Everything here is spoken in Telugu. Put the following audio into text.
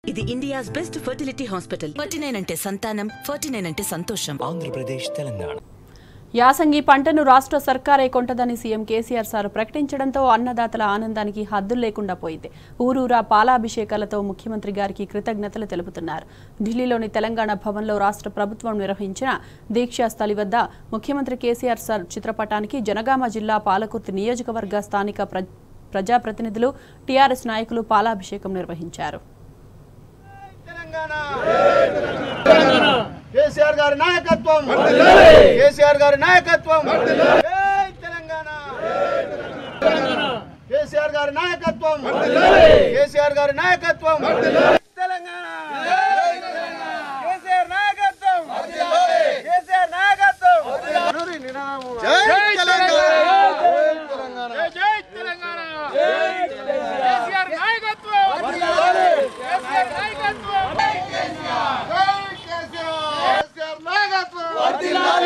ఇది ఇండియాస్ బెస్ట్ ఫర్టిలిటీ హాస్పిటల్. 49 అంటే సంతానం, 49 అంటే సంతోషం. ఆంధ్రప్రదేశ్, తెలంగాణ. యాసంగి పంటను రాష్ట్ర సర్కారే కొంటదని సీఎం కేసీఆర్ సార్ ప్రకటించడంతో అన్నదాతల ఆనందానికి హద్దులు లేకుండా పోయింది. ఊరూరా పాలాభిషేకాలతో ముఖ్యమంత్రి గారికి కృతజ్ఞతలు తెలుపుతున్నారు. ఢిల్లీలోని తెలంగాణ భవన్లో రాష్ట్ర ప్రభుత్వం నిర్వహించిన దీక్షా స్థలి వద్ద ముఖ్యమంత్రి కేసీఆర్ సార్ చిత్రపటానికి జనగామ జిల్లా పాలకుర్తి నియోజకవర్గ స్థానిక ప్రజాప్రతినిధులు, టీఆర్ఎస్ నాయకులు పాలాభిషేకం నిర్వహించారు. కేసీఆర్ గారి నాయకత్వం, కేసీఆర్ గారి నాయకత్వం, కేసీఆర్ గారి నాయకత్వం, కేసీఆర్ గారి నాయకత్వం, తెలంగాణ, కేసీఆర్ నాయకత్వం, కేసీఆర్ నాయకత్వం, జై తెలంగాణ, జై తెలంగాణ, కేసీఆర్ నాయకత్వం, కేసీఆర్ నాయకత్వం, కేసీఆర్ నాయకత్వం.